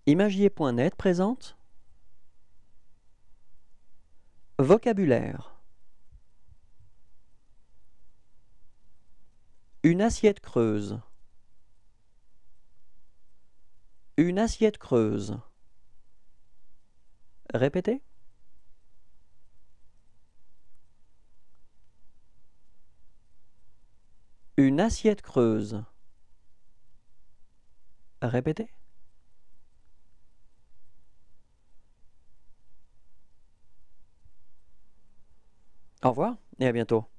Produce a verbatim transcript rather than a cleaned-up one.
Imagier point net présente Vocabulaire. Une assiette creuse. Une assiette creuse. Répétez. Une assiette creuse. Répétez. Au revoir et à bientôt.